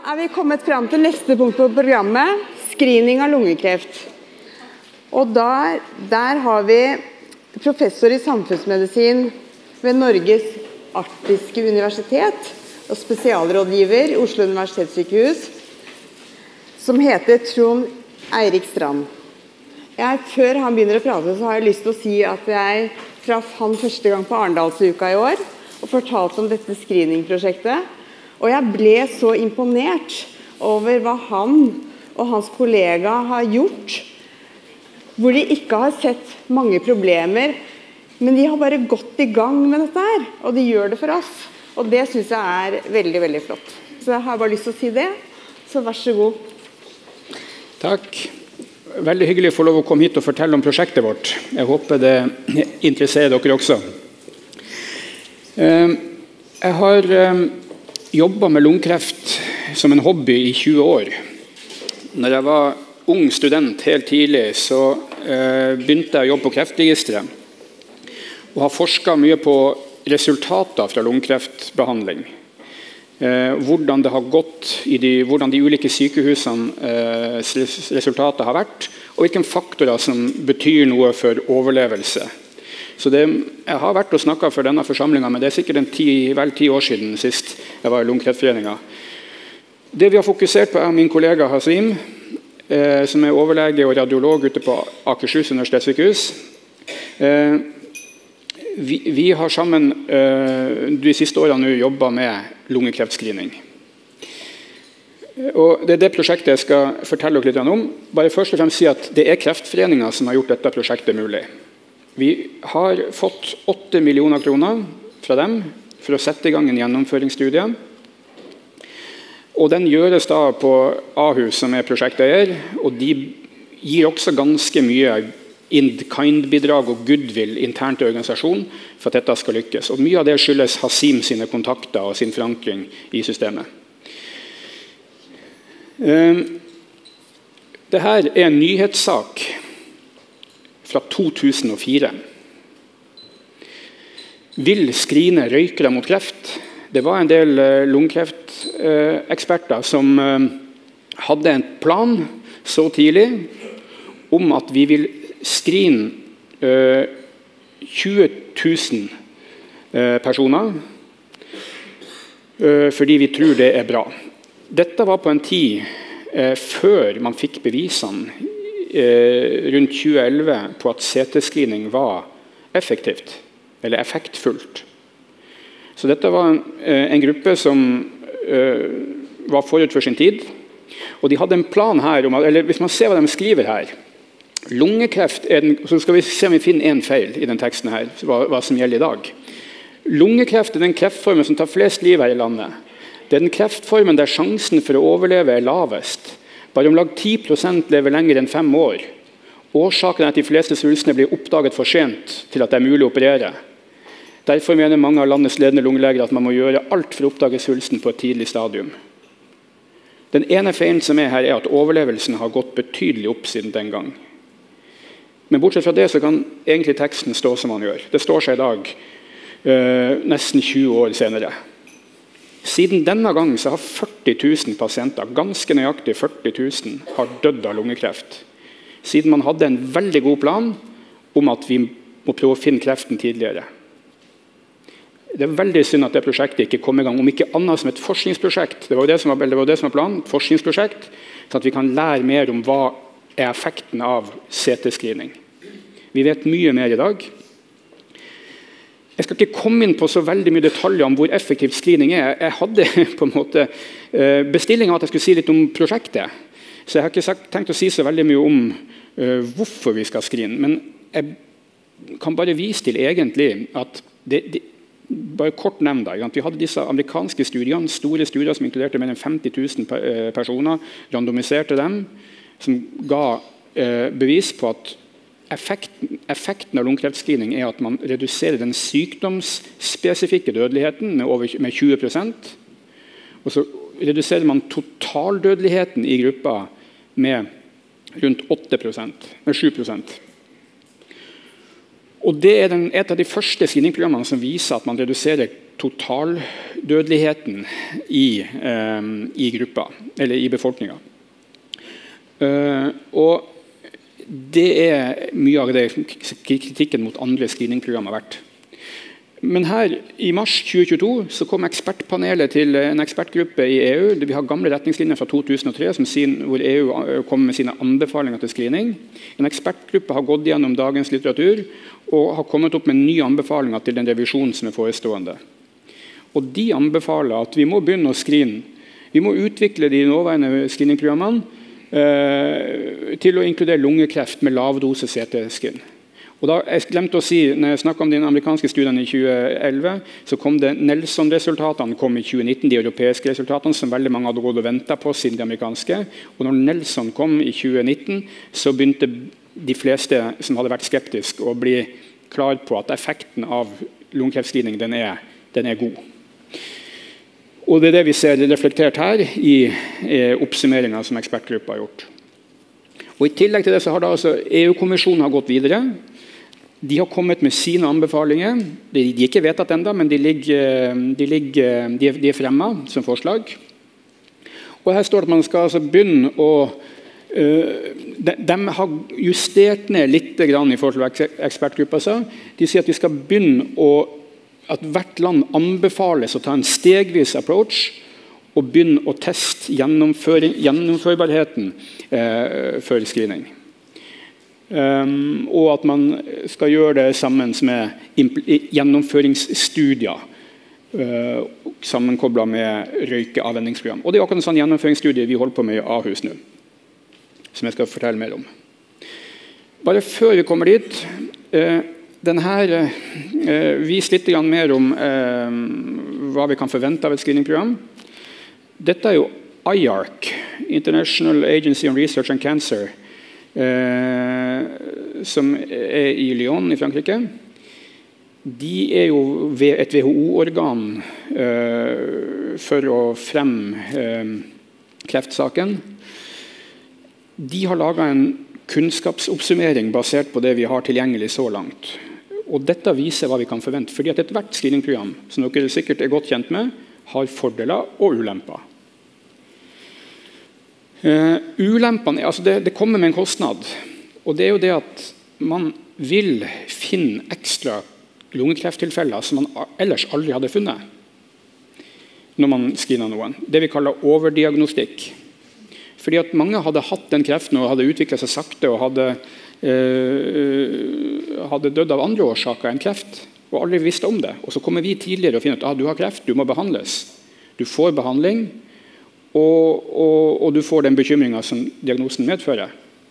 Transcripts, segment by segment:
vi kommet frem til neste punkt på programmet, screening av lungekreft. Og der har vi professor i samfunnsmedisin ved Norges arktiske universitet og spesialrådgiver i Oslo universitetssykehus, som heter Trond Eirik Strand. Før han begynner å prate, så har jeg lyst til å si at jeg traff han første gang på Arendalsuka i år, og fortalte om dette screeningprosjektet. Og jeg ble så imponert over hva han og hans kollega har gjort, hvor de ikke har sett mange problemer, men de har bare gått i gang med dette her, og de gjør det for oss. Og det synes jeg er veldig, veldig flott. Så jeg har bare lyst til å si det, så vær så god. Takk. Veldig hyggelig å få lov å komme hit og fortelle om prosjektet vårt. Jeg håper det interesserer dere også. Jeg har jobbet med lungekreft som en hobby i 20 år. Når jeg var ung student helt tidlig, så begynte jeg å jobbe på kreftregisteret og har forsket mye på resultater fra lungekreftbehandling. Hvordan det har gått, hvordan de ulike sykehusene resultater har vært, og hvilke faktorer som betyr noe for overlevelse. Så jeg har vært og snakket for denne forsamlingen, men det er sikkert vel 10 år siden sist jeg var i Lungekreftforeningen. Det vi har fokusert på er min kollega Hasim, som er overlege og radiolog ute på Akershus universitetssykehus. Vi har sammen de siste årene jobbet med lungekreftscreening. Og det er det prosjektet jeg skal fortelle dere litt om. Bare først og fremst si at det er Kreftforeningen som har gjort dette prosjektet mulig. Vi har fått 8 millioner kroner fra dem for å sette i gang en gjennomføringsstudie. Og den gjøres da på Ahus, som er prosjekteier, og de gir også ganske mye in-kind-bidrag og goodwill internt i organisasjonen for at dette skal lykkes. Og mye av det skyldes Hasim sine kontakter og sin forankring i systemet. Dette er en nyhetssak fra 2004. Vil screene røykere mot kreft? Det var en del lungekreftseksperter som hadde en plan så tidlig om at vi vil screene 20 000 personer fordi vi tror det er bra. Dette var på en tid før man fikk bevisene rundt 2011 på at CT-screening var effektivt, eller effektfullt. Så dette var en gruppe som var forut for sin tid, og de hadde en plan her, eller hvis man ser hva de skriver her, lungekreft så skal vi se om vi finner en feil i den teksten her, hva som gjelder i dag. Lungekreft er den kreftformen som tar flest liv her i landet. Det er den kreftformen der sjansen for å overleve er lavest. Bare om lag 10% lever lenger enn 5 år. Årsaken er at de fleste svulstene blir oppdaget for sent til at det er mulig å operere. Derfor mener mange av landets ledende lungeleger at man må gjøre alt for å oppdage svulsten på et tidlig stadium. Den ene feilen som er her er at overlevelsen har gått betydelig opp siden den gang. Men bortsett fra det så kan egentlig teksten stå som man gjør. Det står seg i dag, nesten 20 år senere. Siden denne gang så har 40 000 pasienter, ganske nøyaktig 40 000, har dødd av lungekreft. Siden man hadde en veldig god plan om at vi må prøve å finne kreften tidligere. Det er veldig synd at det prosjektet ikke kom i gang, om ikke annet som et forskningsprosjekt. Det var det som var planen, et forskningsprosjekt, så at vi kan lære mer om hva er effekten av CT-screening. Vi vet mye mer i dag. Jeg skal ikke komme inn på så veldig mye detaljer om hvor effektiv screening er. Jeg hadde på en måte bestillingen at jeg skulle si litt om prosjektet. Så jeg har ikke tenkt å si så veldig mye om hvorfor vi skal screene. Men jeg kan bare vise til egentlig at bare kort nevne det. Vi hadde disse amerikanske studiene, store studier som inkluderte mer enn 50 000 personer, randomiserte dem, som ga bevis på at effekten av lungekreftsscreening er at man reduserer den sykdomsspesifikke dødeligheten med 20%, og så reduserer man totaldødeligheten i gruppa med rundt 7%. Og det er et av de første screeningprogrammene som viser at man reduserer totaldødeligheten i gruppa, eller i befolkningen. Og det mye av det kritikken mot andre screeningprogram har vært. Men her i mars 2022 så kom ekspertpanelet til en ekspertgruppe i EU. Vi har gamle retningslinjer fra 2003 hvor EU kom med sine anbefalinger til screening. En ekspertgruppe har gått gjennom dagens litteratur og har kommet opp med nye anbefalinger til den revisjonen som forestående. Og de anbefaler at vi må begynne å screene. Vi må utvikle de nåværende screeningprogrammene til å inkludere lungekreft med lavdose CT-scan. Og da, jeg glemte å si, når jeg snakket om de amerikanske studiene i 2011, så kom det Nelson-resultatene kom i 2019, de europeiske resultatene, som veldig mange hadde gått og ventet på siden de amerikanske. Og når Nelson kom i 2019, så begynte de fleste som hadde vært skeptiske å bli klar på at effekten av lungekreftscreening den er god. Og det vi ser reflektert her i oppsummeringen som ekspertgruppa har gjort. Og I tillegg til det så har da altså EU-kommisjonen gått videre. De har kommet med sine anbefalinger. De er ikke vedtatt enda, men de er fremmet som forslag. Og her står det at man skal altså begynne å de har justert ned litt grann i forhold til ekspertgruppa sa. De sier at vi skal begynne at hvert land anbefales å ta en stegvis approach og begynne å teste gjennomførbarheten for screening. Og at man skal gjøre det sammen med gjennomføringsstudier sammenkoblet med røykeavvenningsprogram. Og det akkurat en sånn gjennomføringsstudie vi holder på med i Ahus nå, som jeg skal fortelle mer om. Bare før vi kommer dit, denne viser litt mer om hva vi kan forvente av et screeningprogram. Dette jo IARC, International Agency on Research on Cancer, som i Lyon i Frankrike. De jo et WHO-organ for å fremme kreftsaken. De har laget en kunnskapsoppsummering basert på det vi har tilgjengelig så langt. Og dette viser hva vi kan forvente, fordi at ethvert screeningprogram, som dere sikkert godt kjent med, har fordeler og ulemper. Ulempene, altså det kommer med en kostnad, og det jo det at man vil finne ekstra lungekrefttilfeller som man ellers aldri hadde funnet når man screener noen. Det vi kaller overdiagnostikk. Fordi at mange hadde hatt den kreften og hadde utviklet seg sakte og hadde dødd av andre årsaker enn kreft og aldri visste om det. Og så kommer vi tidligere og finner ut at du har kreft, du må behandles. Du får behandling og du får den bekymringen som diagnosen medfører.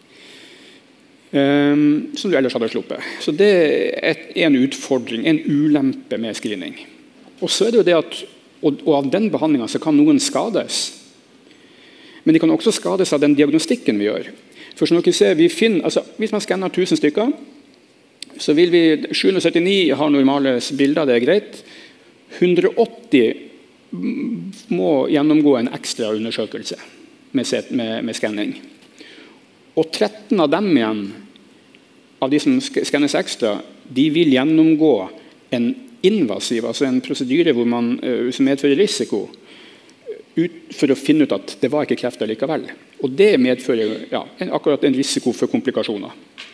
Som du ellers hadde sluppet. Så det en utfordring, en ulempe med screening. Og så det jo det at og av den behandlingen så kan noen skades. Men de kan også skades av den diagnostikken vi gjør. For som dere ser, vi finner, altså, hvis man skanner 1000 stykker, så vil vi 779 ha normale bilder, det greit. 180 må gjennomgå en ekstra undersøkelse med skanning. Og 13 av dem igjen, av de som skannes ekstra, de vil gjennomgå en invasiv, altså en prosedyre som medfører risiko, for å finne ut at det var ikke kreft likevel. Og det medfører akkurat en risiko for komplikasjoner.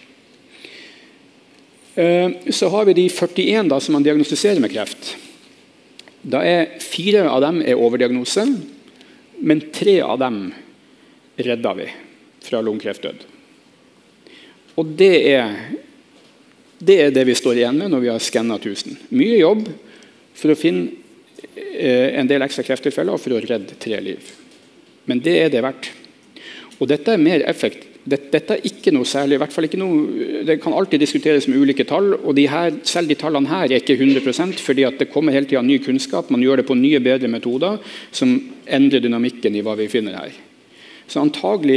Så har vi de 41 som man diagnostiserer med kreft. Da 4 av dem overdiagnose, men 3 av dem redder vi fra lungekreftdød. Og det det vi står igjen med når vi har skannet 1000. Mye jobb for å finne en del ekstra krefttilfeller for å redde 3 liv. Men det det verdt. Og dette mer effekt. Dette ikke noe særlig, i hvert fall ikke noe, det kan alltid diskuteres med ulike tall, og selv de tallene her ikke 100%, fordi at det kommer hele tiden ny kunnskap, man gjør det på nye, bedre metoder, som endrer dynamikken i hva vi finner her. Så antagelig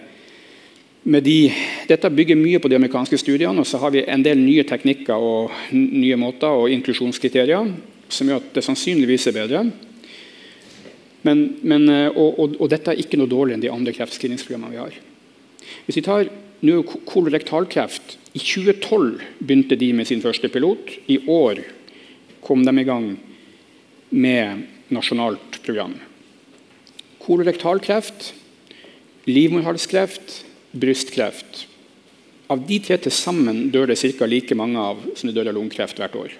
dette bygger mye på de amerikanske studiene, og så har vi en del nye teknikker og nye måter og inklusjonskriterier, som gjør at det sannsynligvis bedre. Og dette ikke noe dårligere enn de andre kreftscreeningsprogrammene vi har. Hvis vi tar kolorektalkreft, i 2012 begynte de med sin første pilot. I år kom de i gang med nasjonalt program. Kolorektalkreft, livmorhalskreft, brystkreft. Av de 3 til sammen dør det cirka like mange av som det dør av lungekreft hvert år.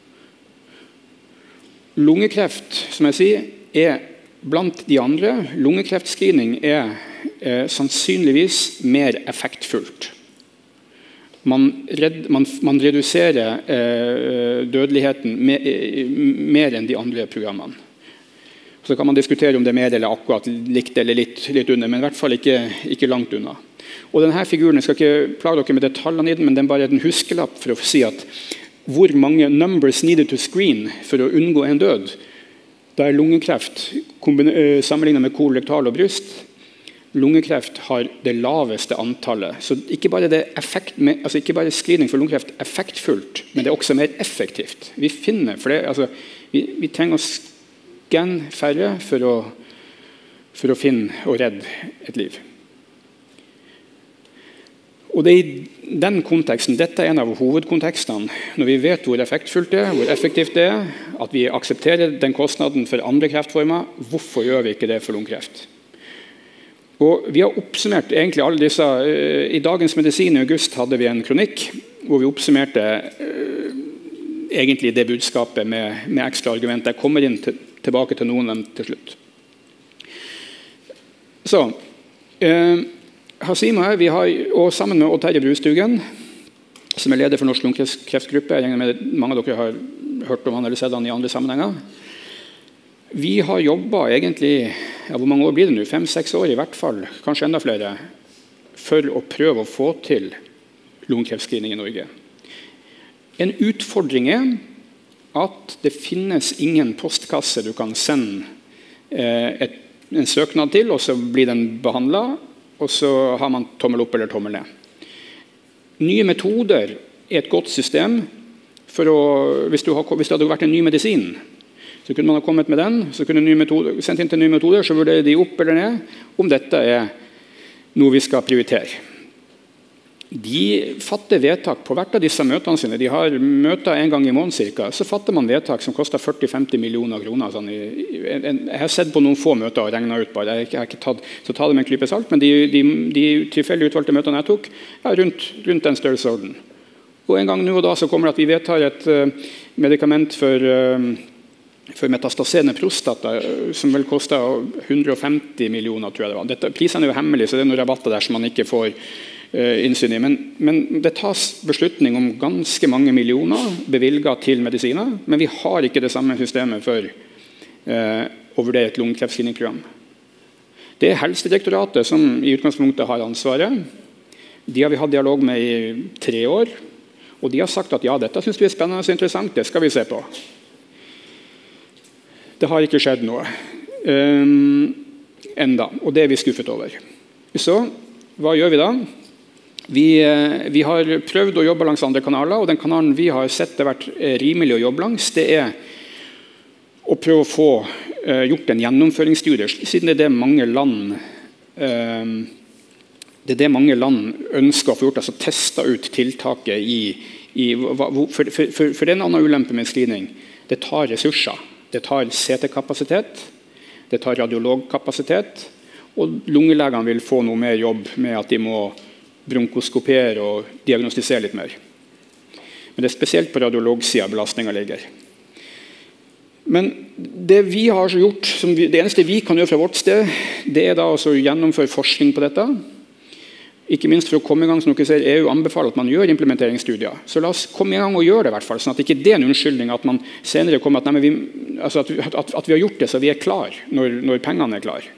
Lungekreft, som jeg sier, er blant de andre. Lungekreftscreening er sannsynligvis mer effektfullt. Man reduserer dødeligheten mer enn de andre programmene. Så kan man diskutere om det er mer eller akkurat likt eller litt under, men i hvert fall ikke langt unna. Og denne figuren, jeg skal ikke plage dere med detaljene i den, men den er bare en huskelapp for å si at hvor mange numbers needed to screen for å unngå en død. Da er lungekreft sammenlignet med kolorektal og bryst. Lungekreft har det laveste antallet. Så ikke bare screening for lungekreft er effektfullt, men det er også mer effektivt. Vi finner flere, vi trenger å skanne færre for å finne og redde et liv. Og det er i den konteksten, dette er en av hovedkontekstene, når vi vet hvor effektfullt det er, hvor effektivt det er, at vi aksepterer den kostnaden for andre kreftformer, hvorfor gjør vi ikke det for lungekreft? Og vi har oppsummert egentlig alle disse. I Dagens Medisin i august hadde vi en kronikk hvor vi oppsummerte egentlig det budskapet med ekstra argumenter. Jeg kommer tilbake til noen av dem til slutt. Så, Hasima vi har, og sammen med Odd Terje Brustugen, som er leder for Norsk lungekreftgruppe, jeg regner med mange av dere har hørt om han eller sett han i andre sammenhenger. Vi har jobbet egentlig, hvor mange år blir det nå? 5-6 år i hvert fall, kanskje enda flere, for å prøve å få til lungekreftsscreening i Norge. En utfordring er at det finnes ingen postkasse du kan sende en søknad til, og så blir den behandlet, og så har man tommel opp eller tommel ned. Nye metoder er et godt system for å, hvis det hadde vært en ny medisin, så kunne man ha kommet med den, så kunne sendt inn til nye metoder, så vurderer de opp eller ned, om dette er noe vi skal prioritere. De fatter vedtak på hvert av disse møtene sine. De har møter en gang i måneden cirka. Så fatter man vedtak som koster 40-50 millioner kroner. Sånn jeg har sett på noen få møter og regnet ut bare. Jeg har ikke tatt det med en klype salt, men de tilfeldig utvalgte møtene jeg tok, er rundt den størrelsesorden. Og en gang nå og da så kommer det at vi vedtar et medikament for metastasene prostata, som vel koster 150 millioner, tror jeg det var. Prisene er jo hemmelige, så det er noen rabatter der som man ikke får innsyn i. Men det tas beslutning om ganske mange millioner bevilget til medisiner, men vi har ikke det samme systemet for å vurdere et lungekreftsscreeningprogram. Det er Helsedirektoratet som i utgangspunktet har ansvaret. De har vi hatt dialog med i 3 år, og de har sagt at ja, dette synes vi er spennende og interessant, det skal vi se på. Det har ikke skjedd noe enda, og det er vi skuffet over. Så, hva gjør vi da? Vi har prøvd å jobbe langs andre kanaler, og den kanalen vi har sett det har vært rimelig å jobbe langs, det er å prøve å få gjort en gjennomføringsstudie, siden det er det mange land ønsker å få gjort, altså testa ut tiltaket for det er en annen ulempe med screening. Det tar ressurser. Det tar CT-kapasitet, det tar radiologkapasitet, og lungelegene vil få noe mer jobb med at de må bronkoskopere og diagnostisere litt mer. Men det er spesielt på radiologsiden belastningen ligger. Men det vi har gjort, det eneste vi kan gjøre fra vårt sted, det er da å gjennomføre forskning på dette. Ikke minst for å komme i gang, som dere ser, EU anbefaler at man gjør implementeringsstudier. Så la oss komme i gang og gjøre det i hvert fall, sånn at ikke det er en unnskyldning at man senere kommer at vi har gjort det, så vi er klar når pengene er klar.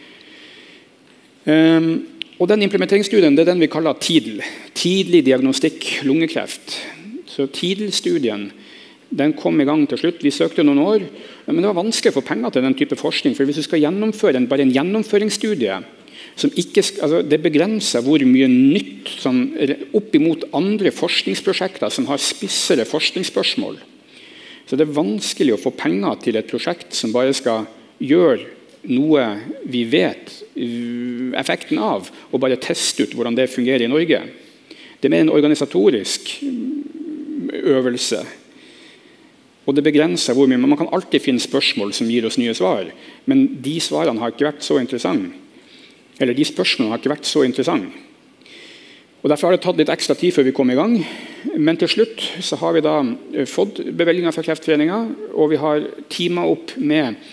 Og den implementeringsstudien, det er den vi kaller TIDL, tidlig diagnostikk lungekreft. Så TIDL-studien, den kom i gang til slutt. Vi søkte noen år, men det var vanskelig å få penger til den type forskning, for hvis du skal gjennomføre bare en gjennomføringsstudie, det begrenser hvor mye nytt opp imot andre forskningsprosjekter som har spissere forskningsspørsmål. Så det er vanskelig å få penger til et prosjekt som bare skal gjøre noe vi vet effekten av, og bare teste ut hvordan det fungerer i Norge. Det er mer en organisatorisk øvelse. Og det begrenser hvor mye, men man kan alltid finne spørsmål som gir oss nye svar. Men de svarene har ikke vært så interessante. Eller de spørsmålene har ikke vært så interessante. Og derfor har det tatt litt ekstra tid før vi kom i gang. Men til slutt så har vi da fått bevilgninger fra Kreftforeningen, og vi har teamet opp med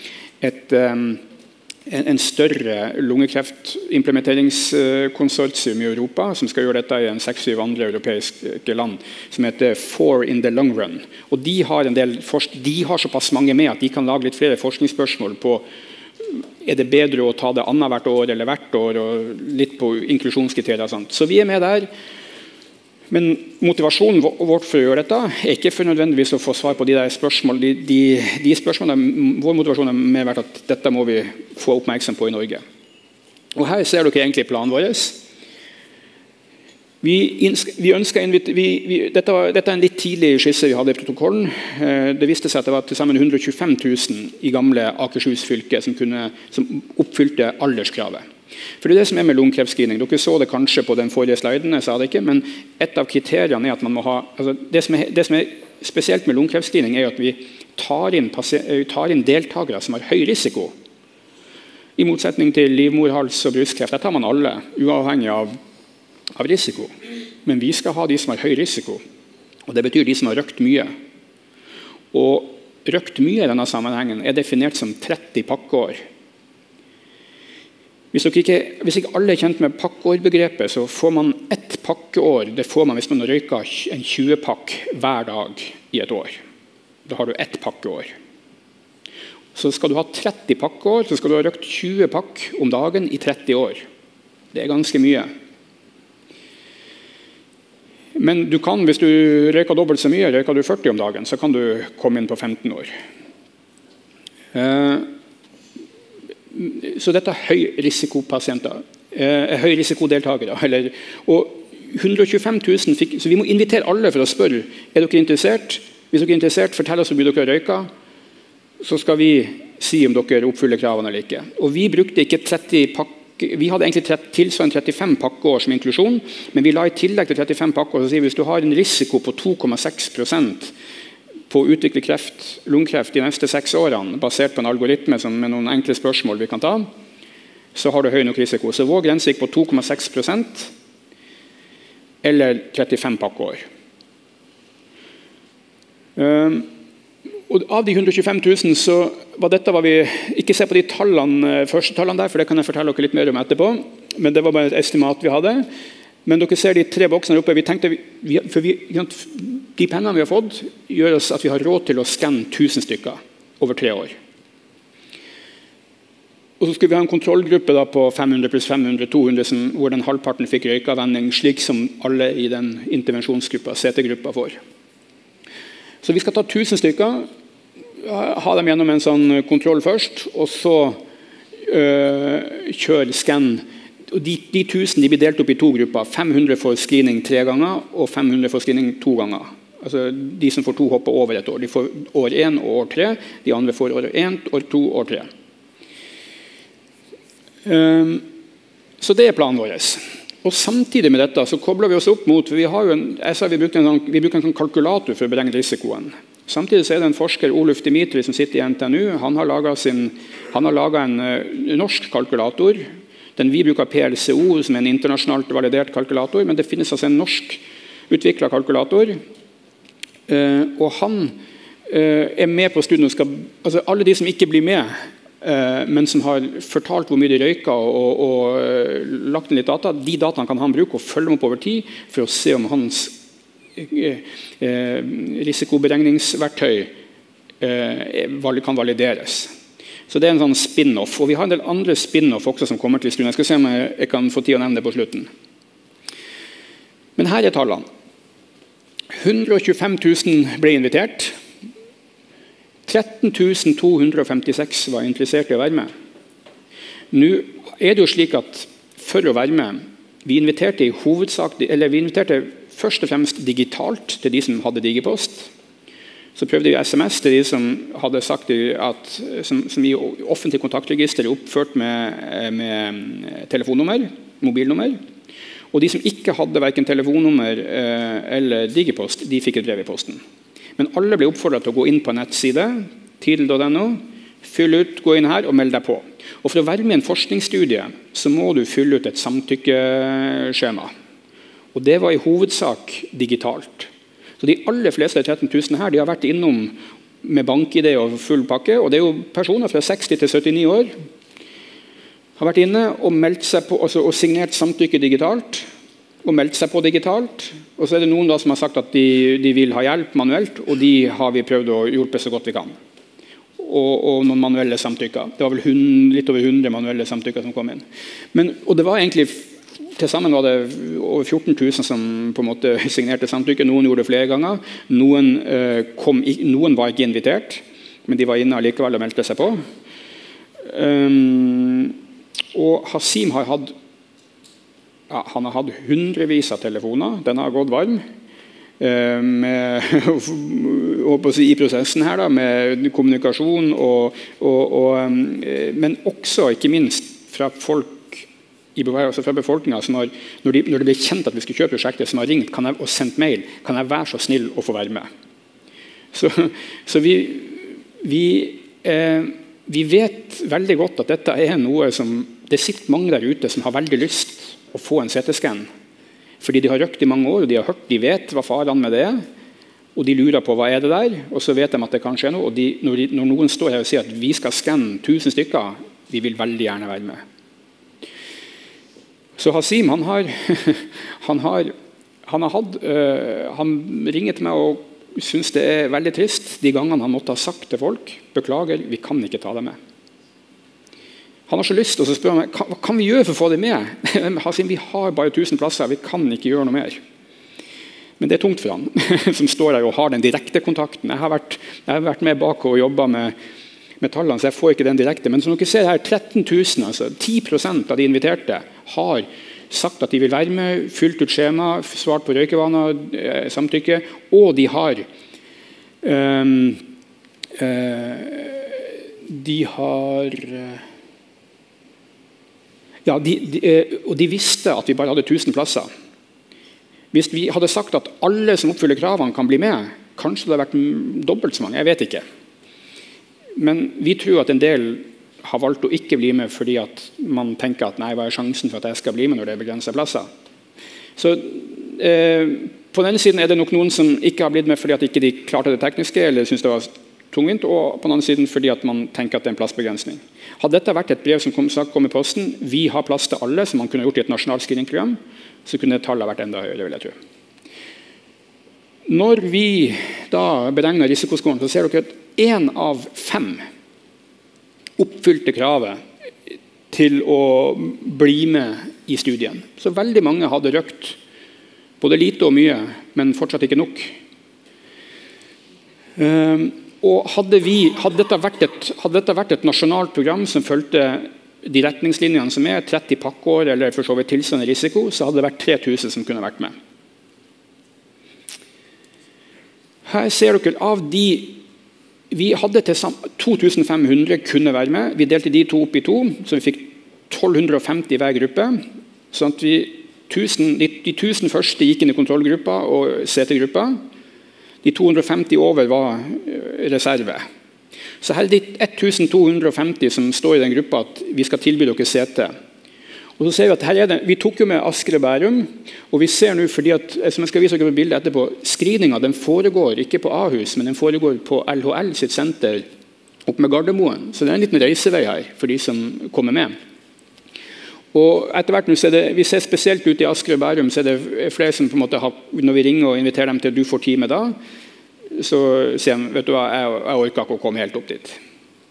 en større lungekreftimplementeringskonsortium i Europa, som skal gjøre dette i 6-7 andre europeiske land, som heter For in the Long Run. Og de har såpass mange med at de kan lage litt flere forskningsspørsmål på er det bedre å ta det annet hvert år eller hvert år, og litt på inklusjonskriterier og sånt. Så vi er med der. Men motivasjonen vår for å gjøre dette er ikke for nødvendigvis å få svar på de der spørsmålene. De spørsmålene, vår motivasjon er mer vært at dette må vi få oppmerksom på i Norge. Og her ser dere egentlig planen vår. Dette er en litt tidlig skisse vi hadde i protokollen. Det viste seg at det var til sammen 125 000 i gamle Akershus fylke som oppfylte alderskravet. For det er det som er med lungekreftsscreening. Dere så det kanskje på den forrige sliden, jeg sa det ikke, men et av kriteriene er at man må ha det som er spesielt med lungekreftsscreening er at vi tar inn deltakere som har høy risiko. I motsetning til livmorhals- og brystkreft, der tar man alle, uavhengig av risiko. Men vi skal ha de som har høy risiko, og det betyr de som har røkt mye. Og røkt mye i denne sammenhengen er definert som 30 pakkeår. Hvis ikke alle er kjent med pakkeårbegrepet, så får man ett pakkeår. Det får man hvis man røyker en 20-pakk hver dag i et år. Da har du ett pakkeår. Så skal du ha 30 pakkeår, så skal du ha røkt 20 pakk om dagen i 30 år. Det er ganske mye. Men du kan, hvis du røyker dobbelt så mye, røyker du 40 om dagen, så kan du komme inn på 15 år. Så dette er høyrisikopasienter, høyrisikodeltakere. Og 125 000 så vi må invitere alle for å spørre, er dere interessert? Hvis dere er interessert, fortell oss hvor mye dere røyker, så skal vi si om dere oppfyller kravene eller ikke. Og vi brukte ikke 30 pakk. Vi hadde egentlig tilsvarende 35 pakkeår som inklusjon, men vi la i tillegg til 35 pakkeår, så sier vi hvis du har en risiko på 2,6% på å utvikle lungekreft de neste 6 årene, basert på en algoritme med noen enkle spørsmål vi kan ta, så har du høy nok risiko. Så vår grense gikk på 2,6% eller 35 pakkeår. Og av de 125 000 så var vi ikke se på de første tallene der, for det kan jeg fortelle dere litt mer om etterpå, men det var bare et estimat vi hadde. Men dere ser de 3 boksene oppe. Vi tenkte, de pengene vi har fått gjør oss at vi har råd til å skanne 1000 stykker over 3 år. Og så skulle vi ha en kontrollgruppe da på 500 pluss 500, 200, hvor den halvparten fikk røykeavvenning, slik som alle i den intervensjonsgruppa, CT-gruppa får. Så vi skal ta 1000 stykker, ha dem gjennom en sånn kontroll først, og så kjøre skann. De 1000 blir delt opp i 2 grupper. 500 får screening 3 ganger, og 500 får screening 2 ganger. Altså de som får 2 hopper over et år. De får år 1 og år 3. De andre får år 1, år 2, år 3. Så det er planen vår. Og samtidig med dette så kobler vi oss opp mot, vi bruker en kalkulator for å beregne risikoen. Samtidig så er det en forsker, Oluf Dimitri, som sitter i NTNU. Han har laget en norsk kalkulator. Den vi bruker PLCO, som er en internasjonalt validert kalkulator, men det finnes altså en norsk utviklet kalkulator. Og han er med på studien. Altså alle de som ikke blir med, men som har fortalt hvor mye de røyker og lagt inn litt data, de dataene kan han bruke og følge dem opp over tid for å se om hans risikoberegningsverktøy kan valideres. Så det er en sånn spin-off. Og vi har en del andre spin-off også som kommer til studien. Jeg skal se om jeg kan få tid å nevne det på slutten. Men her er tallene. 125 000 ble invitert. 13 256 var interessert i å være med. Nå er det jo slik at for å være med, vi inviterte først og fremst digitalt til de som hadde digipost. Så prøvde vi SMS til de som hadde sagt at som i offentlig kontaktregister er oppført med telefonnummer, mobilnummer. Og de som ikke hadde hverken telefonnummer eller digipost, de fikk et brev i posten. Men alle ble oppfordret til å gå inn på en nettside, tidel.no, fylle ut, gå inn her og melde deg på. Og for å være med i en forskningsstudie så må du fylle ut et samtykkeskjema. Og det var i hovedsak digitalt. Så de aller fleste 13 000 her, de har vært innom med bank-ID og full pakke, og det er jo personer fra 60 til 79 år, har vært inne og meldt seg på, altså, og signert samtykke digitalt, og meldt seg på digitalt, og så er det noen da som har sagt at de vil ha hjelp manuelt, og de har vi prøvd å hjelpe så godt vi kan. Og noen manuelle samtykker. Det var vel litt over 100 manuelle samtykker som kom inn. Og det var egentlig, til sammen var det over 14 000 som på en måte signerte samtykke. Noen gjorde det flere ganger. Noen var ikke invitert, men de var inne allikevel og meldte seg på. Og Hasim har hatt hundrevis av telefoner. Den har gått varm. I prosessen her da, med kommunikasjon men også ikke minst fra folk altså fra befolkningen, altså når det ble kjent at vi skulle kjøre prosjektet, som har ringt og sendt mail, kan jeg være så snill å få være med. Så vi vet veldig godt at dette er noe som det sitter mange der ute som har veldig lyst å få en CT-scan. Fordi de har røkt i mange år, og de vet hva faren med det er, og de lurer på hva er det der, og så vet de at det kan skje noe, og når noen står her og sier at vi skal skanne 1000 stykker, de vil veldig gjerne være med. Så Hasim, han ringer til meg og synes det er veldig trist de gangene han måtte ha sagt til folk, beklager, vi kan ikke ta det med. Han har så lyst til å spørre meg, hva kan vi gjøre for å få det med? Hasim, vi har bare 1000 plasser, vi kan ikke gjøre noe mer. Men det er tungt for han, som står her og har den direkte kontakten. Jeg har vært med bak og jobbet med tallene, så jeg får ikke den direkte. Men som dere ser her, 13 000, altså 10% av de inviterte, har sagt at de vil være med, fylt ut skjema, svart på røykevaner, samtykke, og de har og de visste at vi bare hadde 1000 plasser. Hvis vi hadde sagt at alle som oppfyller kravene kan bli med, kanskje det hadde vært dobbelt så mange, jeg vet ikke. Men vi tror at en del har valgt å ikke bli med fordi at man tenker at nei, hva er sjansen for at jeg skal bli med når det er begrenset plasser. Så på denne siden er det nok noen som ikke har blitt med fordi at ikke de klarte det tekniske, eller synes det var tungvint, og på den andre siden fordi at man tenker at det er en plassbegrensning. Hadde dette vært et brev som kom i posten, vi har plass til alle, som man kunne gjort i et nasjonalt screeningprogram, så kunne tallet vært enda høyere, vil jeg tro. Når vi da beregner risikoskåren, så ser dere at 1 av 5 oppfylte kravet til å bli med i studien. Så veldig mange hadde røkt både lite og mye, men fortsatt ikke nok. Og hadde dette vært et nasjonalt program som fulgte de retningslinjene som er 30 pakkeår eller for så vidt tilsvarende risiko, så hadde det vært 3000 som kunne vært med. Her ser dere av de vi hadde til 2500 kunne være med. Vi delte de to opp i 2, så vi fikk 1250 i hver gruppe. Sånn at de 1000 første gikk inn i kontrollgruppa og CT-gruppa. De 250 over var reserve. Så her er det 1250 som står i den gruppa at vi skal tilby dere CT. Og så ser vi at her er det, vi tok jo med Asker og Bærum, og vi ser nå fordi at, som jeg skal vise dere på bildet etterpå, screeningen den foregår ikke på Ahus, men den foregår på LHL sitt senter opp med Gardermoen. Så det er en liten reisevei her for de som kommer med. Og etter hvert nå ser det, vi ser spesielt ut i Asker og Bærum, så er det flere som på en måte har, når vi ringer og inviterer dem til at du får time da, så sier de, vet du hva, jeg orker ikke å komme helt opp dit.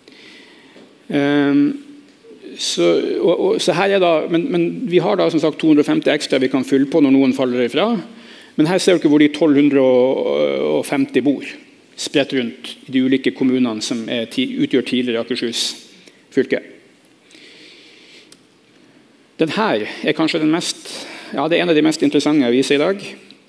Så her er da, men vi har da som sagt 250 ekstra vi kan fylle på når noen faller ifra. Men her ser dere hvor de 1250 bor, spredt rundt i de ulike kommunene som utgjør tidligere Akershus fylke. Den her er kanskje den mest, ja, det er en av de mest interessante jeg viser i dag.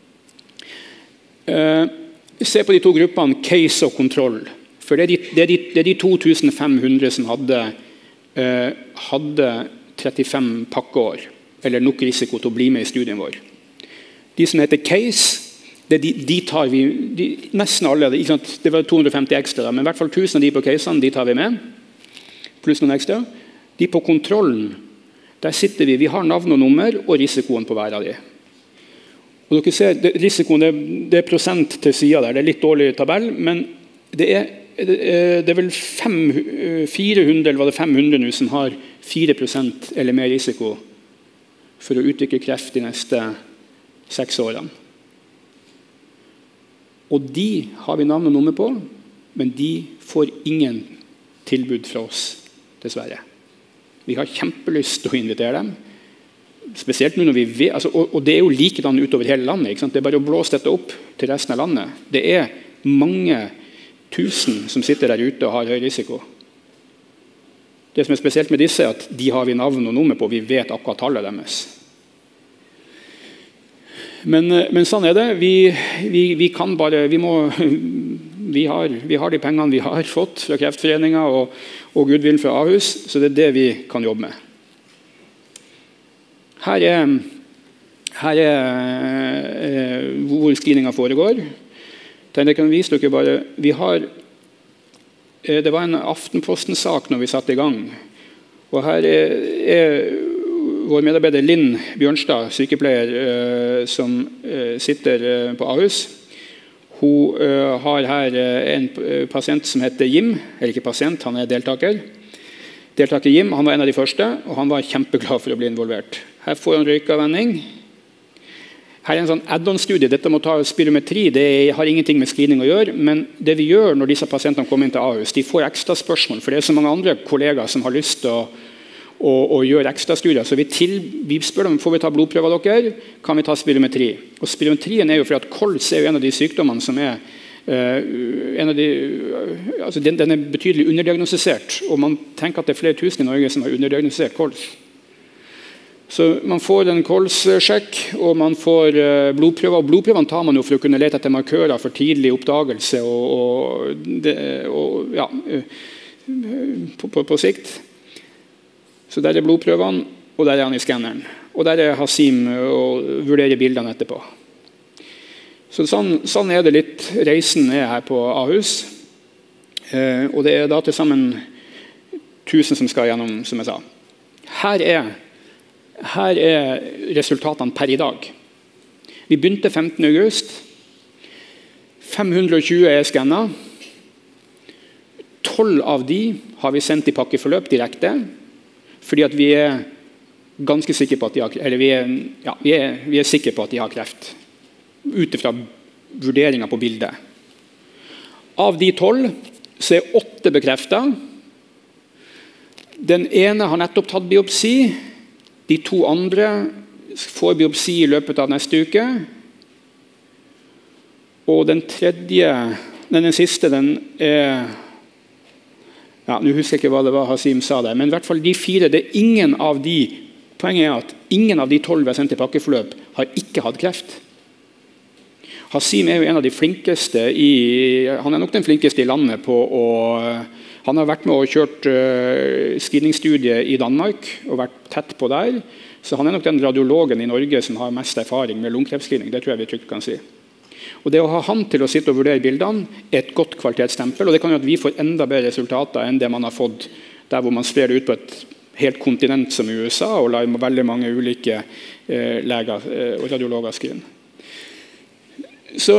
Se på de to gruppene, case og kontroll. For det er de 2500 som hadde 35 pakkeår, eller nok risiko til å bli med i studien vår. De som heter case, De tar vi, nesten alle, det var 250 ekstra, men i hvert fall 1000 av de på casen, de tar vi med, pluss noen ekstra. De på kontrollen, der sitter vi har navn og nummer og risikoen på hver av de. Og dere ser, risikoen det prosent til siden der, det litt dårlig tabell, men det er vel 400 eller var det 500 nå som har 4% eller mer risiko for å utvikle kreft de neste 6 årene. Og de har vi navn og nummer på, men de får ingen tilbud fra oss, dessverre. Vi har kjempelyst til å invitere dem, spesielt nå når vi vet, og det er jo likedan utover hele landet, ikke sant? Det er bare å blåse dette opp til resten av landet. Det er mange tusen som sitter der ute og har høy risiko. Det som er spesielt med disse er at de har vi navn og nummer på, vi vet akkurat tallet deres. Men sånn er det. Vi kan bare, vi har de pengene vi har fått fra Kreftforeningen og Gudvind fra Ahus, så det er det vi kan jobbe med. Her er hvor screeningen foregår. Jeg kan vise dere bare, det var en Aftenposten-sak når vi satte i gang, og her er vår medarbeider Linn Bjørnstad, sykepleier som sitter på Ahus. Hun har her en pasient som heter Jim, eller ikke pasient, han er deltaker. Deltaker Jim, han var en av de første, og han var kjempeglad for å bli involvert. Her får han røykavvenning. Her er en sånn add-on-studie, dette må ta spirometri, det har ingenting med screening å gjøre, men det vi gjør når disse pasientene kommer inn til Ahus, de får ekstra spørsmål, for det er så mange andre kollegaer som har lyst til å gjøre ekstra studier. Så vi spør dem, får vi ta blodprøver dere? Kan vi ta spirometri? Og spirometrien er jo for at kols er jo en av de sykdommene som er den er betydelig underdiagnostisert, og man tenker at det er flere tusen i Norge som har underdiagnostisert kols. Så man får en kolssjekk, og man får blodprøver, og blodprøvene tar man jo for å kunne lete etter markører for tidlig oppdagelse på sikt. Så der er blodprøvene, og der er han i skanneren. Og der er Hasim og vurderer bildene etterpå. Så sånn er det litt. Reisen er her på Ahus. Og det er da til sammen 1000 som skal gjennom, som jeg sa. Her er resultatene per i dag. Vi begynte 15. august. 520 er skannet. 12 av de har vi sendt i pakkeforløp direkte, fordi at vi er ganske sikre på at de har, eller vi er sikre på at de har kreft, ut fra vurderinger på bildet. Av de 12 så er 8 bekreftet. Den ene har nettopp tatt biopsi, de 2 andre får biopsi i løpet av neste uke, og den siste, den er nå husker jeg ikke hva det var Hasim sa der, men i hvert fall de 4, det er ingen av de, poenget er at ingen av de 12 vi har sendt i pakkeforløp har ikke hatt kreft. Hasim er jo en av de flinkeste han er nok den flinkeste i landet på han har vært med og kjørt screeningstudie i Danmark og vært tett på der, så han er nok den radiologen i Norge som har mest erfaring med lungekreftsscreening, det tror jeg vi trygt kan si. Og det å ha han til å sitte og vurdere bildene er et godt kvalitetsstempel, og det kan gjøre at vi får enda bedre resultater enn det man har fått der hvor man sprer det ut på et helt kontinent som i USA og lar veldig mange ulike leger og radiologer skrive. Så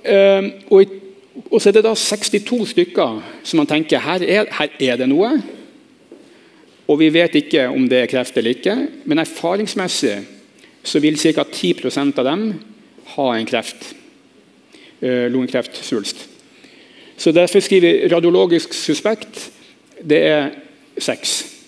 er det da 62 stykker som man tenker her er det noe, og vi vet ikke om det er kreft eller ikke, men erfaringsmessig så vil ca. 10% av dem ha en kreft. Lungekreftsvulst. Så derfor skriver vi radiologisk suspekt, det er 6.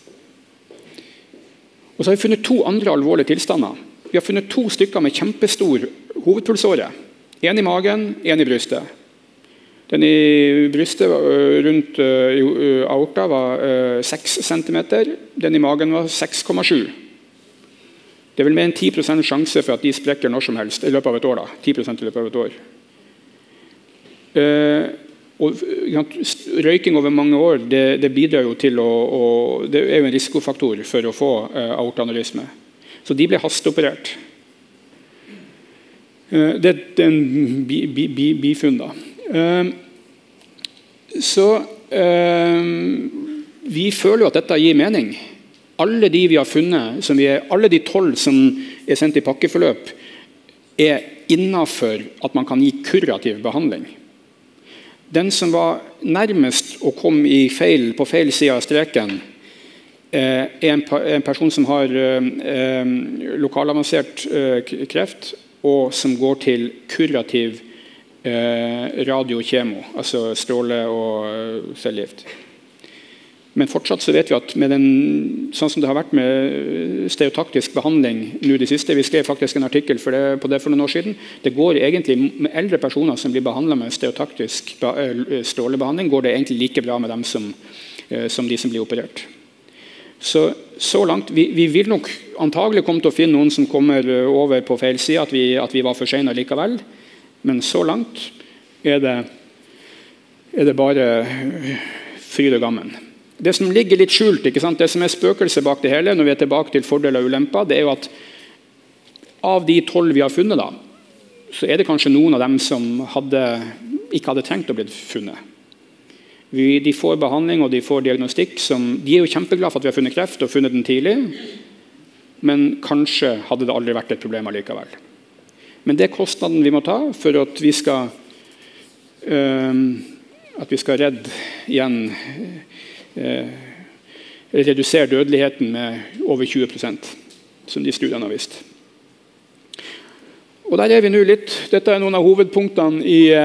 Og så har vi funnet 2 andre alvorlige tilstander. Vi har funnet 2 stykker med kjempestor hovedpulsåre. En i magen, en i brystet. Den i brystet rundt aorta var 6 cm, den i magen var 6,7. Det er vel mer enn 10% sjanse for at de sprekker når som helst i løpet av et år. 10% i løpet av et år. Og røyking over mange år det bidrar jo til det er jo en risikofaktor for å få aortaaneurisme, så de ble hasteoperert. Det er en bifunn da. Så vi føler jo at dette gir mening. Alle de vi har funnet, alle de 12 som er sendt i pakkeforløp, er innenfor at man kan gi kurativ behandling. Den som var nærmest å komme på feil side av streken, er en person som har lokalavansert kreft, og som går til kurativ radiokjemo, altså stråle og cellegift. Men fortsatt så vet vi at sånn som det har vært med stereotaktisk behandling nå det siste, vi skrev faktisk en artikkel på det for noen år siden, det går egentlig med eldre personer som blir behandlet med stereotaktisk strålebehandling, går det egentlig like bra med dem som de som blir operert. Så langt, vi vil nok antagelig komme til å finne noen som kommer over på feil side, at vi var for sene likevel, men så langt er det bare fryd og gammen. Det som ligger litt skjult, ikke sant? Det som er spøkelse bak det hele, når vi er tilbake til fordeler og ulemper, det er jo at av de 12 vi har funnet da, så er det kanskje noen av dem som ikke hadde trengt å bli funnet. De får behandling og de får diagnostikk de er jo kjempeglade for at vi har funnet kreft og funnet den tidlig, men kanskje hadde det aldri vært et problem allikevel. Men det er kostnaden vi må ta for at vi skal redde igjen redusere dødeligheten med over 20%, som de studiene har vist. Og der er vi nå litt. Dette er noen av hovedpunktene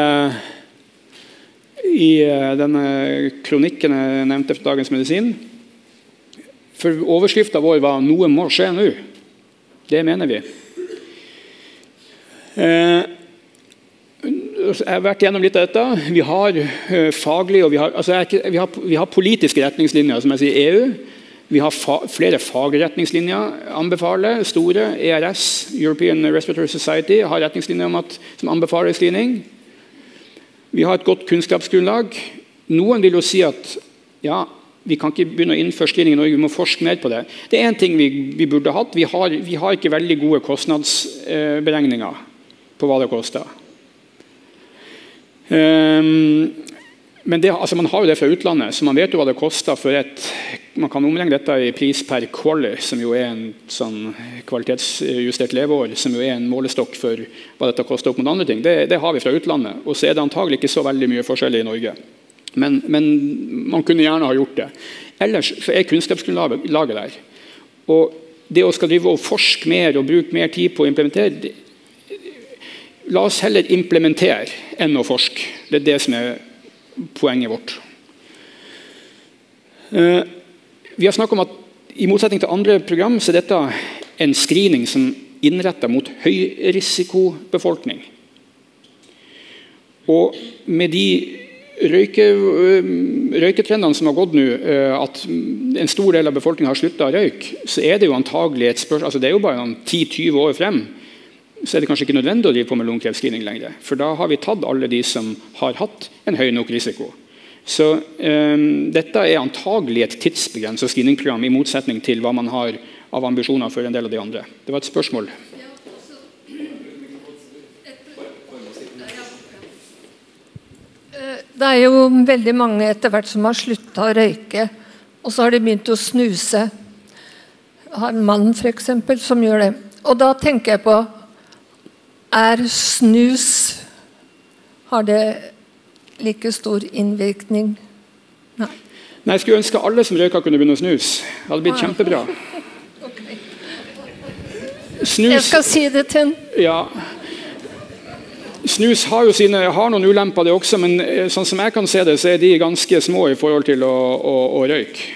i denne kronikken jeg nevnte for Dagens Medisin. For overskriften vår var «Noe må skje nå». Det mener vi. Jeg har vært gjennom litt av dette. Vi har faglige og vi har politiske retningslinjer, som jeg sier EU. Vi har flere fagretningslinjer anbefaler, store. ERS, European Respiratory Society, har retningslinjer som anbefaler screening. Vi har et godt kunnskapsgrunnlag. Noen vil jo si at ja, vi kan ikke begynne å innføre screening i Norge, vi må forske mer på det. Det er en ting vi burde hatt. Vi har ikke veldig gode kostnadsberegninger på hva det koster. Men man har jo det fra utlandet, så man vet jo hva det koster for man kan omregne dette i pris per QALY, som jo er en sånn kvalitetsjustert leveår, som jo er en målestokk for hva dette koster opp mot andre ting. Det har vi fra utlandet, og så er det antagelig ikke så veldig mye forskjell i Norge. Men man kunne gjerne ha gjort det. Ellers så er kunnskapsgrunnlaget der. Og det å skal drive og forske mer og bruke mer tid på å implementere, la oss heller implementere enn å forske. Det er det som er poenget vårt. Vi har snakket om at i motsetning til andre program så er dette en screening som innrettet mot høyrisikobefolkning. Og med de røyketrendene som har gått nå, at en stor del av befolkningen har sluttet å røyke, så er det jo antagelig et spørsmål, det er jo bare 10-20 år frem, så er det kanskje ikke nødvendig å drive på med lungekreftsscreening lenger. For da har vi tatt alle de som har hatt en høy nok risiko. Så dette er antagelig et tidsbegrenset screeningprogram i motsetning til hva man har av ambisjoner for en del av de andre. Det var et spørsmål. Det er jo veldig mange etter hvert som har sluttet å røyke, og så har de begynt å snuse. Jeg har en mann for eksempel som gjør det. Og da tenker jeg på, snus, har det like stor innvirkning? Nei. Nei, jeg skulle ønske alle som røyker kunne begynne å snus. Det hadde blitt kjempebra. Okay. Snus, jeg skal si det til en. Ja. Snus har noen ulemper det også, men sånn som jeg kan se det, så er de ganske små i forhold til å røyke.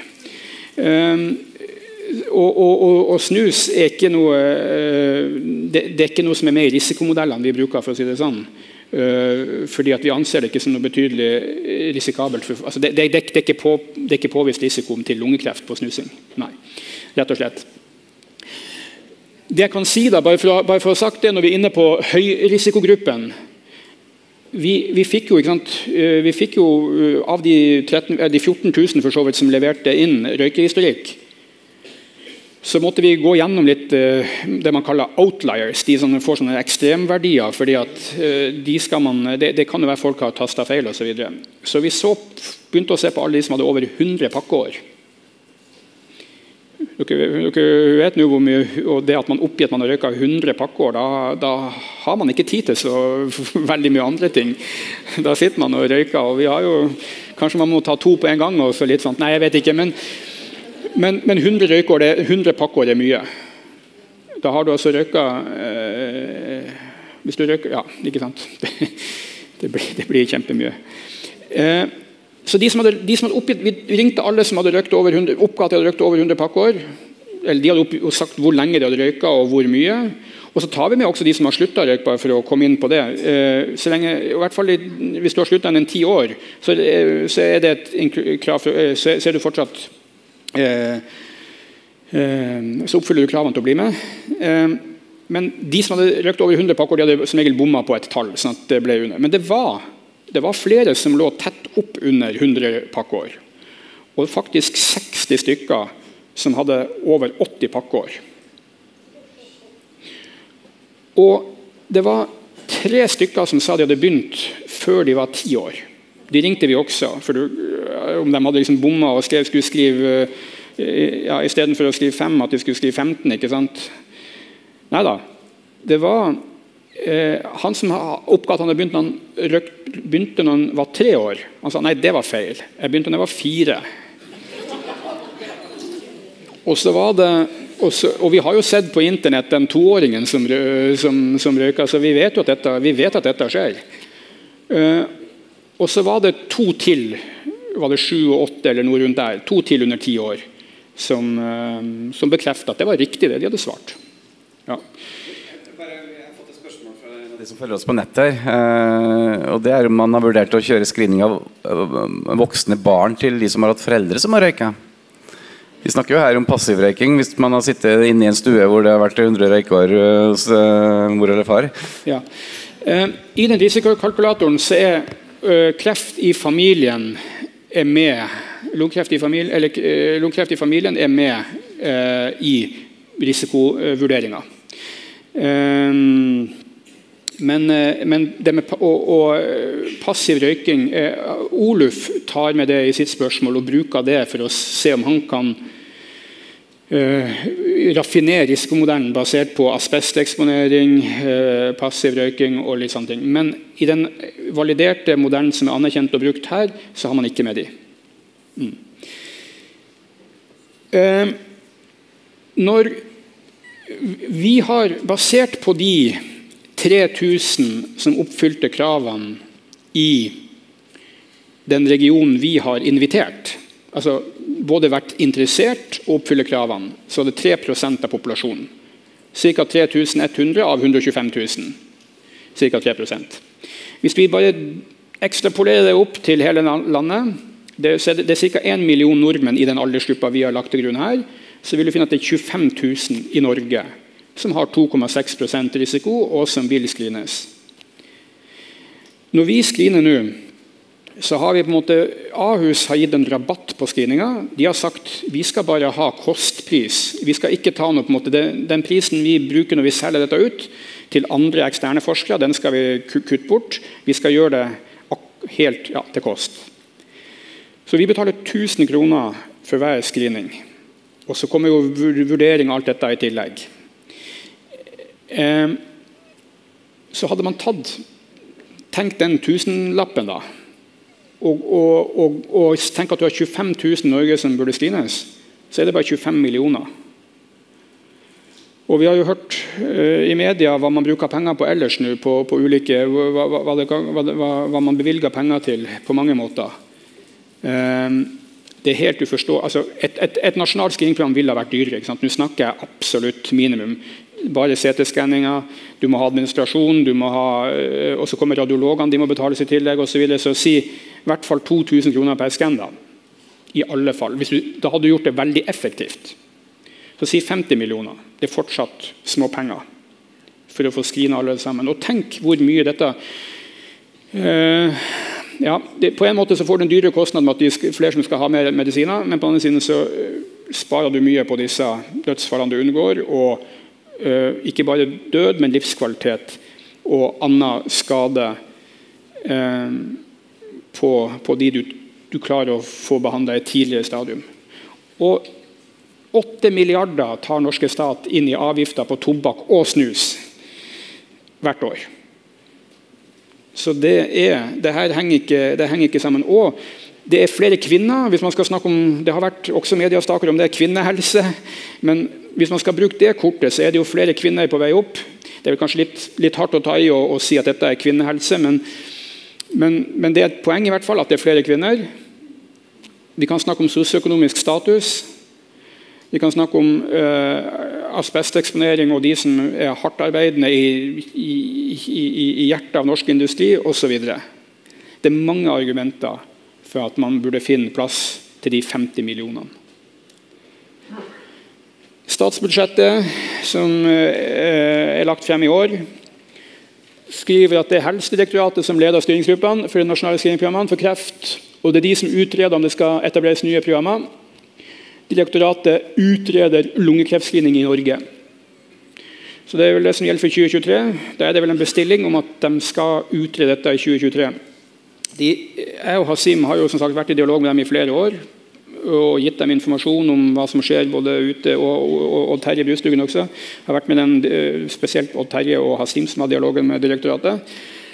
Og snus er ikke noe det er ikke noe som er med i risikomodellene vi bruker, for å si det sånn, fordi at vi anser det ikke som noe betydelig risikabelt det er ikke påvist risiko til lungekreft på snusing. Nei, rett og slett. Det jeg kan si da, bare for å ha sagt det, når vi er inne på høyrisikogruppen, vi fikk jo av de 14 000 for så vidt som leverte inn røykehistorikk, så måtte vi gå gjennom litt det man kaller outliers, de som får sånne ekstremverdier, fordi at de skal det kan jo være folk har tastet feil og så videre. Så vi begynte å se på alle de som hadde over 100 pakkeår. Dere vet jo hvor mye, og det at man oppgir at man har røyket 100 pakkeår, da har man ikke tid til så veldig mye andre ting. Da sitter man og røyker, og vi har jo, kanskje man må ta 2 på en gang, og så litt sånn, nei jeg vet ikke, men 100 røykeår, 100 pakkeår er mye. Da har du altså røyket, hvis du røyker, ja, ikke sant? Det blir kjempemye. Så de som hadde oppgitt, vi ringte alle som hadde røykt over 100, oppgatt de hadde røykt over 100 pakkeår, eller de hadde sagt hvor lenge de hadde røyket og hvor mye. Og så tar vi med også de som har sluttet å røyke, bare for å komme inn på det. Så lenge, i hvert fall hvis du har sluttet enn 10 år, så er det et krav, så er du fortsatt så oppfyller du kravene til å bli med. Men de som hadde røkt over 100 pakkeår, de hadde som regel bommet på et tall, sånn at det ble under. Men det var flere som lå tett opp under 100 pakkeår. Og faktisk 60 stykker som hadde over 80 pakkeår. Og det var 3 stykker som sa de hadde begynt før de var 10 år. De ringte vi også, for om de hadde liksom bommet og skulle skrive, ja, i stedet for å skrive 5, at de skulle skrive 15, ikke sant? Neida, det var han som oppgav at han hadde begynte når han var 3 år. Han sa, nei, det var feil. Jeg begynte når jeg var 4. Og så var det, og vi har jo sett på internett den 2-åringen som røyker, så vi vet at dette skjer. Og så var det 2 til, var det 7 og 8 eller noe rundt der, 2 til under 10 år, som bekreftet at det var riktig det de hadde svart. Ja. Jeg har fått et spørsmål fra de som følger oss på nett her, og det er om man har vurdert å kjøre screening av voksne barn til de som har hatt foreldre som har røyket. Vi snakker jo her om passivrøyking, hvis man har sittet inne i en stue hvor det har vært 100 røykeår hos mor eller far. Ja. I den risikokalkulatoren så er kreft i familien er med, lungekreft i familien er med i risikovurderingen. Men det med passiv røyking, Oluf tar med det i sitt spørsmål og bruker det for å se om han kan raffinere risikomodellen basert på asbesteksponering, passiv røyking og litt sånne ting. Men i den validerte modellen som er anerkjent og brukt her, så har man ikke med de. Når vi har basert på de 3000 som oppfylte kravene i den regionen vi har invitert, altså både vært interessert og oppfylle kravene, så er det 3% av populasjonen. Ca. 3100 av 125 000. Ca. 3%. Hvis vi bare ekstrapolerer det opp til hele landet, det er ca. 1 million nordmenn i den aldersgruppa vi har lagt til grunn her, så vil du finne at det er 25 000 i Norge som har 2,6% risiko og som vil screenes. Når vi screener nå, så har vi på en måte, Ahus har gitt en rabatt på screeninga. De har sagt vi skal bare ha kostpris. Vi skal ikke ta noe på en måte, den prisen vi bruker når vi selger dette ut til andre eksterne forskere, den skal vi kutte bort. Vi skal gjøre det helt til kost. Så vi betaler 1000 kroner for hver screening. Og så kommer jo vurdering av alt dette i tillegg. Så hadde man tenkt den 1000-lappen da, og tenk at du har 25 000 i Norge som burde screenes, så er det bare 25 millioner. Og vi har jo hørt i media hva man bruker penger på ellers nå, på ulike, hva man bevilger penger til på mange måter. Det er helt uforståelig. Altså, et nasjonalt screeningprogram ville ha vært dyrere. Ikke sant? Nå snakker jeg absolutt minimum. Bare CT-skanninger, du må ha administrasjon, og så kommer radiologene, de må betales i tillegg, og så videre. Så si i hvert fall 2000 kroner per scan da. I alle fall. Da hadde du gjort det veldig effektivt. Så si 50 millioner. Det er fortsatt små penger for å få screene alle sammen. Og tenk hvor mye dette... på en måte så får du en dyrere kostnad med at det er flere som skal ha mer medisiner, men på den andre siden så sparer du mye på disse dødsfallene du unngår, og ikke bare død, men livskvalitet og annen skade på de du klarer å få behandlet i et tidligere stadium. Og 8 milliarder tar norske stat inn i avgifter på tobakk og snus hvert år. Så det her henger ikke sammen. Og det flere kvinner, hvis man skal snakke om, det har vært også mediestaker om det, kvinnehelse, men hvis man skal bruke det kortet, så det jo flere kvinner på vei opp. Det vel kanskje litt hardt å ta i å si at dette kvinnehelse, men det et poeng i hvert fall at det flere kvinner. Vi kan snakke om sosioøkonomisk status. Vi kan snakke om asbesteksponering og de som hardt arbeidende i hjertet av norsk industri, og så videre. Det mange argumenter for at man burde finne plass til de 50 millionene. Statsbudsjettet, som lagt frem i år, skriver at det Helsedirektoratet som leder styringsgruppene for de nasjonale screeningprogrammene for kreft, og det de som utreder om det skal etableres nye programmer. Direktoratet utreder lungekreftsscreening i Norge. Så det vel det som gjelder for 2023. Da det vel en bestilling om at de skal utrede dette i 2023. Jeg og Hasim har jo som sagt vært i dialog med dem i flere år, og gitt dem informasjon om hva som skjer både ute, og Terje Brustugen også. Jeg har vært med den, spesielt Odd Terje og Hasim som har dialogen med direktoratet.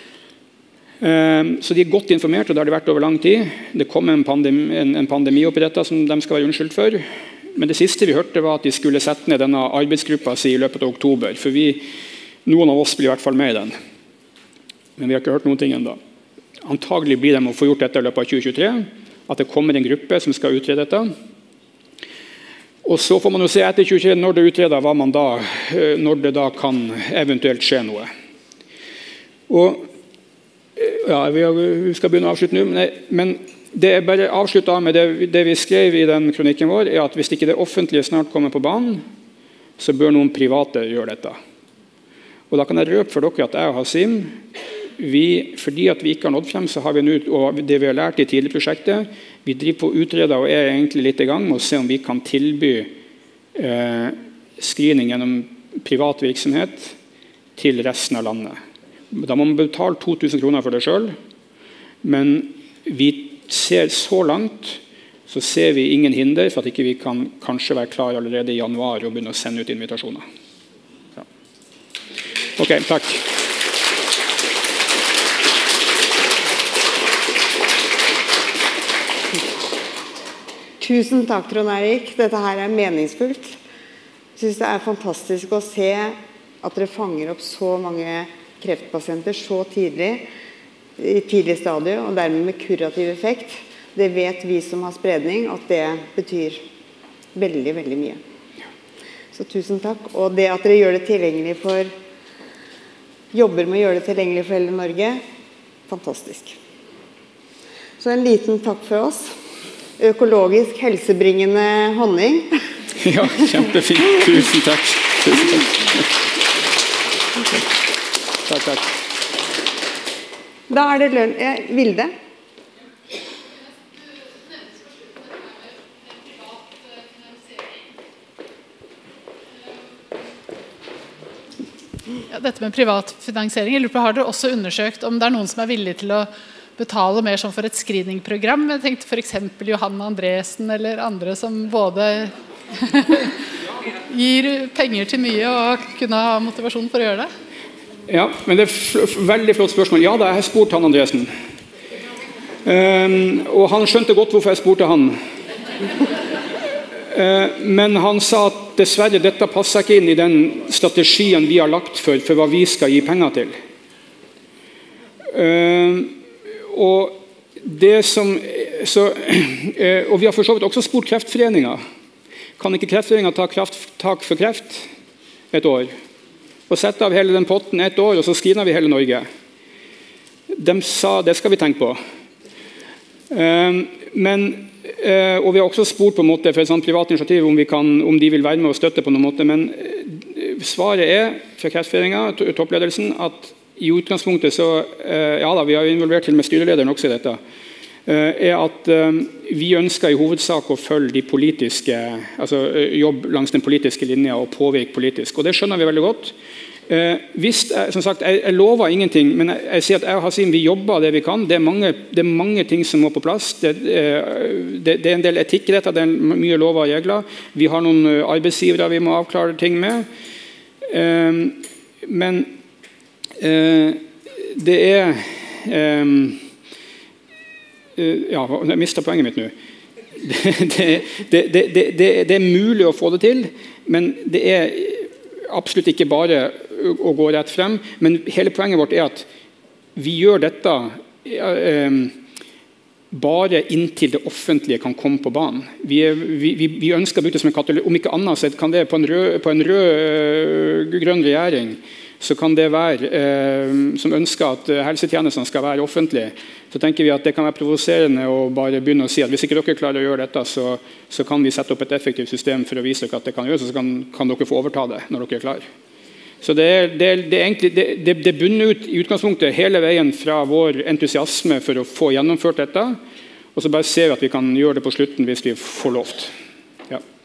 Så de godt informert, og det har de vært over lang tid. Det kom en pandemi oppi dette som de skal være unnskyldt for. Men det siste vi hørte var at de skulle sette ned denne arbeidsgruppa i løpet av oktober. For noen av oss blir i hvert fall med i den. Men vi har ikke hørt noen ting enda. Antagelig blir de å få gjort dette i løpet av 2023. At det kommer en gruppe som skal utrede dette. Og så får man jo se etter 2023 når det utreder hva man da, når det da kan eventuelt skje noe. Og ja, vi skal begynne å avslutte nå, men det bare avslutta med det vi skrev i den kronikken vår, at hvis ikke det offentlige snart kommer på banen, så bør noen private gjøre dette. Og da kan jeg røpe for dere at jeg og Hasim, fordi at vi ikke har nådd frem, så har vi nå, og det vi har lært i tidlig prosjektet, vi driver på å utrede og egentlig litt i gang med å se om vi kan tilby screening gjennom privat virksomhet til resten av landet. Da må man betale 2000 kroner for det selv, men vi ser så langt, så ser vi ingen hinder for at ikke vi kan kanskje være klar allerede i januar og begynne å sende ut invitasjoner. Ja. Ok, takk. Tusen takk, Trond Erik. Dette her meningsfullt. Jeg synes det fantastisk å se at dere fanger opp så mange kreftpasienter så tidlig, i tidlig stadium, og dermed med kurativ effekt. Det vet vi som har spredning, at det betyr veldig, veldig mye. Så tusen takk. Og det at dere gjør det tilgjengelig jobber med å gjøre det tilgjengelig for hele Norge, fantastisk. Så en liten takk for oss. Økologisk helsebringende honning. Ja, kjempefint. Tusen takk. Tusen takk. Takk. Da det lønn. Vilde? Ja, dette med privat finansiering, jeg lurer på, har dere også undersøkt om det noen som villig til å betale mer som for et screeningprogram? Jeg tenkte for eksempel Johanne Andresen eller andre som både gir penger til mye og kunne ha motivasjon for å gjøre det. Ja, men det veldig flott spørsmål. Ja, da jeg har spurt han Andresen. Og han skjønte godt hvorfor jeg spurte han. Men han sa at dessverre dette passer ikke inn i den strategien vi har lagt for hva vi skal gi penger til. Og vi har for så vidt også spurt Kreftforeningen. Kan ikke Kreftforeningen ta tak for kreft et år? Og sette av hele den potten et år, og så screener vi hele Norge. De sa, det skal vi tenke på. Og vi har også spurt på en måte for et sånt privat initiativ om de vil være med og støtte på noen måte, men svaret fra Kreftforeningen, toppledelsen, at i utgangspunktet så, ja da, vi har involvert til med styrelederen også i dette, at vi ønsker i hovedsak å følge de politiske, altså jobbe langs den politiske linja og påvirke politisk, og det skjønner vi veldig godt. Som sagt, jeg lover ingenting, men jeg sier at jeg og Hasim vi jobber det vi kan. Det er mange ting som må på plass. Det er en del etikk i dette, det er mye lover og regler. Vi har noen arbeidsgivere vi må avklare ting med. Men det er ja, jeg mistet poenget mitt nå. Det er mulig å få det til, men det er absolutt ikke bare å gå rett frem, men hele poenget vårt er at vi gjør dette bare inntil det offentlige kan komme på banen. Vi ønsker å bruke det som en katalog, om ikke annet så kan det på en rød-grønn regjering, så kan det være som ønsker at helsetjenestene skal være offentlige. Så tenker vi at det kan være provoserende å bare begynne å si at hvis ikke dere klarer å gjøre dette, så kan vi sette opp et effektivt system for å vise dere at det kan gjøres, så kan dere få overta det når dere er klare. Så det bunner ut i utgangspunktet hele veien fra vår entusiasme for å få gjennomført dette, og så bare ser vi at vi kan gjøre det på slutten hvis vi får lovt. Ja.